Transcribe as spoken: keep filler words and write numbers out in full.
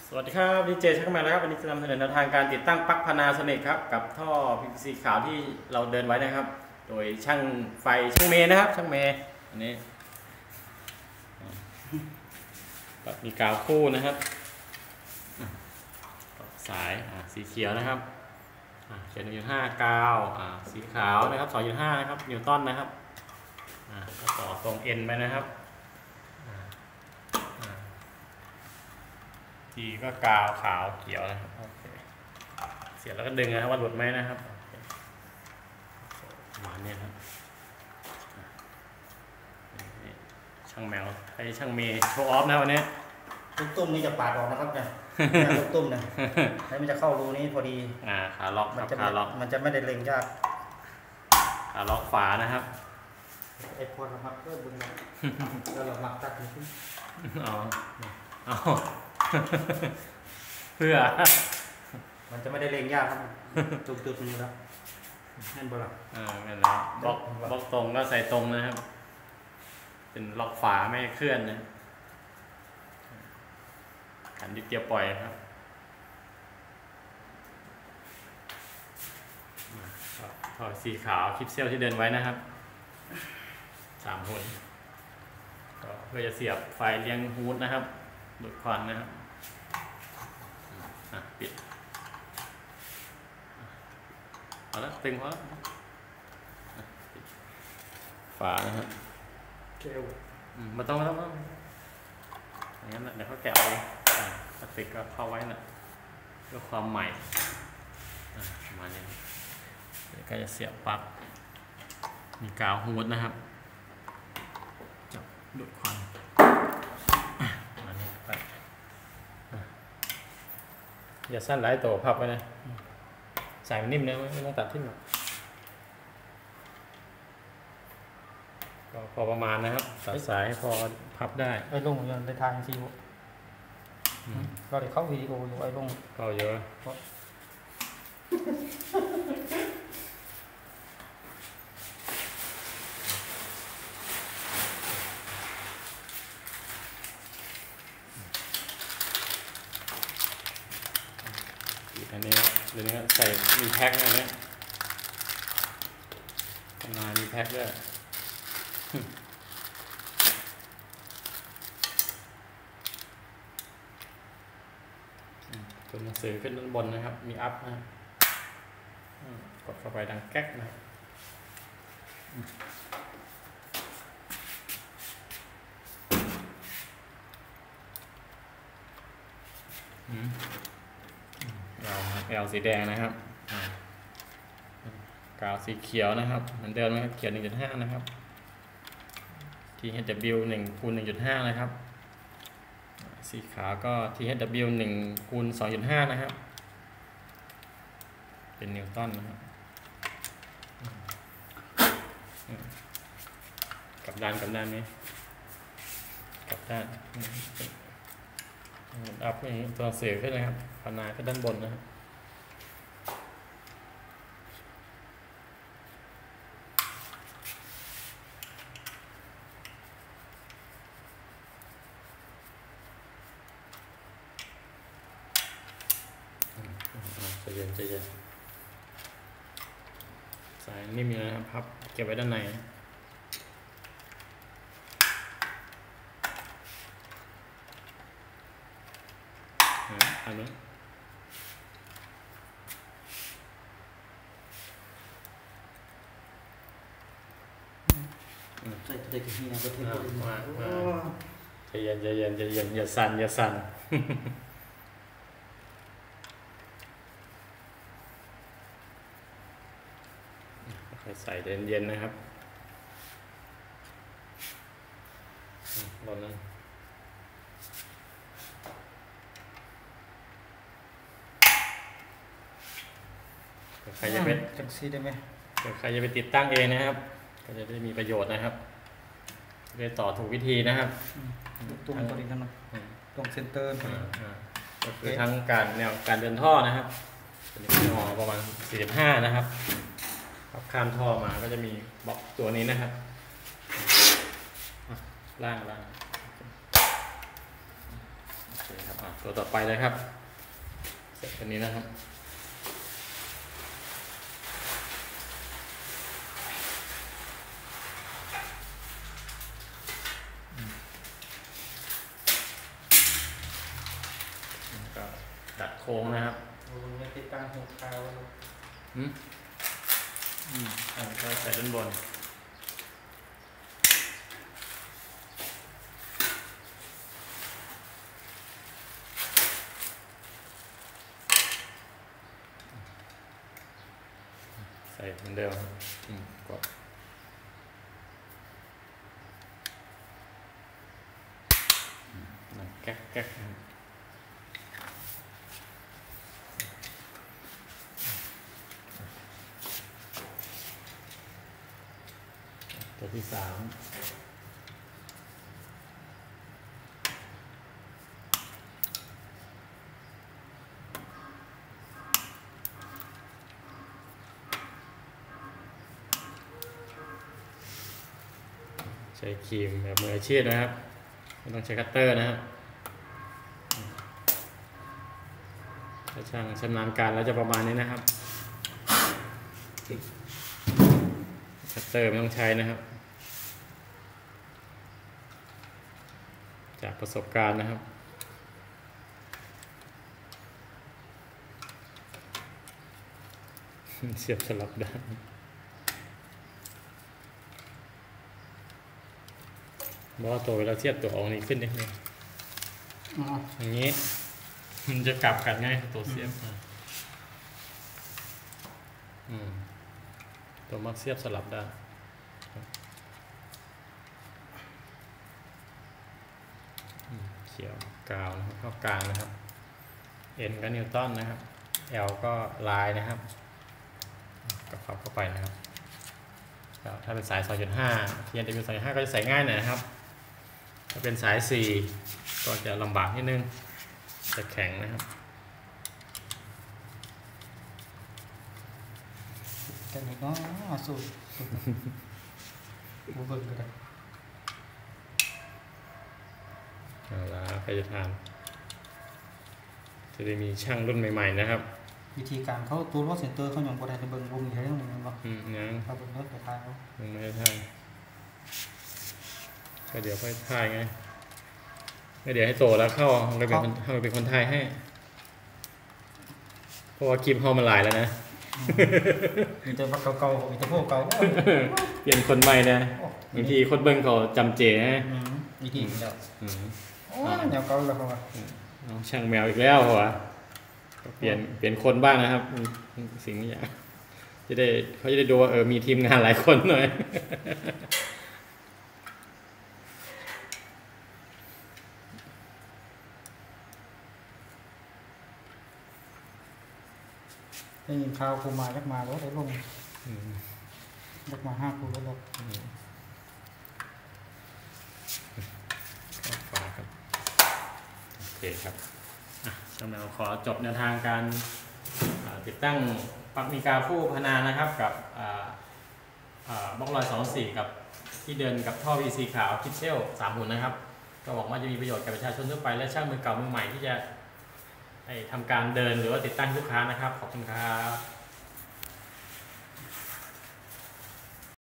สวัสดีครับดีเจชักมาแล้วครับวันนี้จะนำเสนอแนวทางการติดตั้งปลั๊ก Panasonic ครับกับท่อ พี วี ซี ขาวที่เราเดินไว้นะครับโดยช่างไฟช่างเมย์นะครับช่างเมย์อันนี้มีกาวคู่นะครับสายสีเขียวนะครับเขียนหนึ่งจุดห้ากาวสีขาวนะครับสองจุดห้านะครับนิวตันนะครับก็ต่อตรงเอ็นไปนะครับทีก็กาวขาวเขียวนะครับเสียบแล้วก็ดึงนะครับว่าหลุดไหมนะครับประมาณนี้ครับช่างแมวให้ช่างเมย์โชว์ออฟนะวันนี้ลูกตุ้มนี่จะปาดออกนะครับเนี่ยลูกตุ้มเนี่ยแล้วมันจะเข้ารูนี้พอดีอ่าขาล็อกครับขาล็อกมันจะไม่ได้เล็งยากขาล็อกฝานะครับไอ้พอเรามักเพื่อบุญเราแล้วเรามักตัดขึ้นอ๋ออ๋อเพื่อมันจะไม่ได้เล็งยากครับจุดจุดนี้แล้วนั่นบ่ล่ะอ่านั่นแหละบล็อกบล็อกตรงก็ใส่ตรงนะครับเป็นล็อกฝาไม่เคลื่อนนะขันดิบเดียวปล่อยครับถอดสีขาวคลิปเซลที่เดินไว้นะครับสามหุ่นก็เพื่อจะเสียบไฟเลี้ยงฮูดนะครับดูดควันนะครับปิดเอาละตึงพอแล้วฝานะครับเกลียวมาต้องมาต้องอย่างนั้นเดี๋ยวเขาแกะเอาพลาสติกก็เข้าไว้นะเพื่อความใหม่ประมาณนี้เดี๋ยวก็จะเสียบปลั๊กมีกาวฮูดนะครับจับดูดควันอันนี้ไปอย่าสั้นหลายตัวพับไว้นะสายมันนิ่มนะไม่ต้องตัดทิ้งหรอกก็พอประมาณนะครับตัดสายพอพับได้ไอ้ลงยังในทางซีโอเราได้เข้าวิดีโออยู่ไอ้ลงก็เยอะอันนี้เดี๋ยวนี้ใส่มีแพ็คอันนี้ทำงานมีแพ็คด้วยตัวหนังสือขึ้นด้านบนนะครับมีอัพนะกดเข้าไปดังแก๊กนะครับเราแอลสีแดงนะครับกาวสีเขียวนะครับเหมือนเดิมนะครับเขียว หนึ่งจุดห้า นะครับ ที เอช ดับเบิลยู หนึ่ง คูณ หนึ่งจุดห้า นะครับสีขาวก็ ที เอช ดับเบิลยู หนึ่ง คูณ สองจุดห้า นะครับเป็นนิวตันนะครับกลับด้านกลับด้านนี้กลับด้านอัพอย่างนี้ตัวเสียขึ้นนะครับพนาขึ้นด้านบนนะครับใจเย็นใจเย็นสายนิ่มอยู่นะครับพับเก็บไว้ด้านในอันนี้ใส่ตัวเด็กที่นี่ก็เท่มากใจเย็นใจเย็นใจเย็นอย่าสั่นอย่าสั่นใส่เย็นๆนะครับร้อนนั้นใครจะเป็นจังซีได้ไหมใครจะไปติดตั้งเองนะครับก็จะได้มีประโยชน์นะครับได้ต่อถูกวิธีนะครับตรงตัวนี้กันนะตรงเซนเตอร์ก็คือทั้งการแนวการเดินท่อนะครับเป็นหอประมาณสี่สิบห้านะครับข้ามท่อมาก็จะมีบล็อกตัวนี้นะครับล่างล่างโอเคครับตัวต่อไปเลยครับเสร็จตัวนี้นะครับก็ดัดโค้งนะครับมันไม่ติดตั้งหัวคาวอืมอืมอ่าก็ใส่ด้านบนใส่เหมือนเดิมอืมกดนั่นแก๊กแก๊กตัวที่สามใช้ครีมแบบมืออาชีพนะครับไม่ต้องใช้คัตเตอร์นะครับถ้าช่างชำนาญการแล้วจะประมาณนี้นะครับคัตเตอร์ไม่ต้องใช้นะครับจากประสบการณ์นะครับเสียบสลับด้านบอกว่าตัวเวลาเทียบตัวออกนี้ขึ้นนิดนึงอย่างนี้มันจะกลับกันง่ายตัวเสียบอืมตัวมักเสียบสลับด้านเขียวกาวนะครับเข้ากลางนะครับ N ก็นิวตันนะครับ L ก็ลายนะครับก็เข้าเข้าไปนะครับถ้าเป็นสาย สองจุดห้า ที เอ็น ดับเบิลยู สองจุดห้า ก็จะใส่ง่ายหน่อยนะครับถ้าเป็นสาย สี่ ก็จะลำบากนิดนึงจะแข็งนะครับแต่นี่ก็สูตรบูเบิร์กก็ได้เอาละใครจะทานจะได้มีช่างรุ่นใหม่ๆนะครับวิธีการเขาตัวรถเซ็นเตอร์เขาอย่างบริษัทเบิร์กวงนี้เรื่องนึงบ้างอืมยังเขาเป็นรถไปทายเขายังไม่ได้ทายก็เดี๋ยวค่อยทายไงเดี๋ยวให้โตแล้วเข้าเราเป็นคนเราเป็นคนไทยให้เพราะว่าคลิปเขามาหลายแล้วนะมีแต่พวกเก่าๆมีแต่พวกเก่าเปลี่ยนคนใหม่นะบางทีคนเบิ้งเขาจำเจนะวิธีเดียวโอ้ยแนวเก่าแล้วเขาช่างแมวอีกแล้วเหรอเปลี่ยนเปลี่ยนคนบ้างนะครับสิ่งนี้จะได้เขาจะได้ดูว่าเออมีทีมงานหลายคนหน่อยได้ยินข่าวครูมายักมาแล้วได้ลงยักมาห้าครูแล้วลงฝาครับโอเคครับช่างแมวขอจบแนวทางการติดตั้งปลั๊กมีกาคู่พนานะครับกับบล็อกลอยสองสี่กับที่เดินกับท่อ วี ซี ขาวคิดเชลสามหุ่นนะครับก็หวังว่าจะมีประโยชน์กับประชาชนทั่วไปและช่างมือเก่ามือใหม่ที่จะทำการเดินหรือว่าติดตั้งลูกค้านะครับขอบคุณครับ